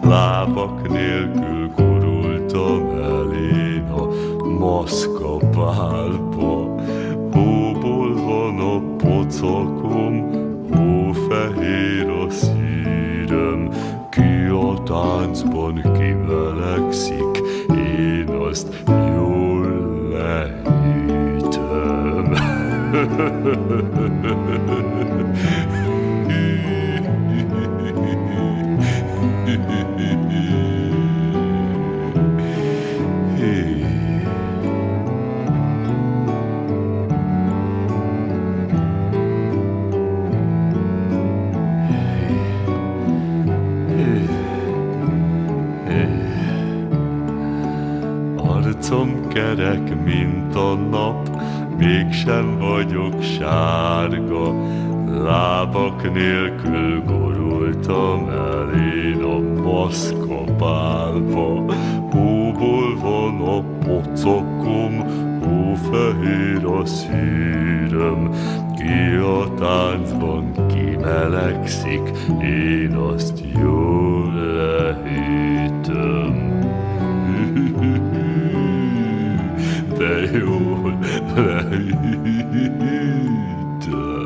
lábak nélkül gurultam el én a maszkapálba. Hóból van a pocakom, hófehér a szírem, ki a táncban kimelegszik, én azt jól lehűtöm. Arcom kerek, mint a nap, mégsem vagyok sárga. Lábak nélkül gurultam el én a maszkapálba. Hóból van a pocakom, hófehér a szírem, ki a táncban kimelegszik, én azt jól lehűtöm. De jól lehűtöm.